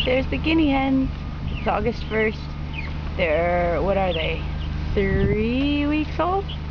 there's the guinea hens. It's August 1st. They're, what are they? 3 weeks old?